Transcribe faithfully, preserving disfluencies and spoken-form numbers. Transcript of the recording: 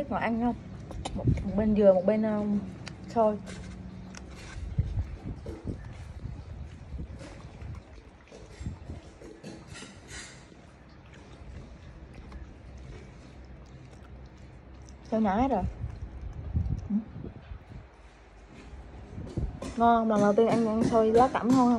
ngọt ăn không? Một, một bên dừa, một bên uh, xôi. Sao nhả hết rồi. Ngon không? Lần đầu tiên ăn ăn xôi lá cẩm ngon không?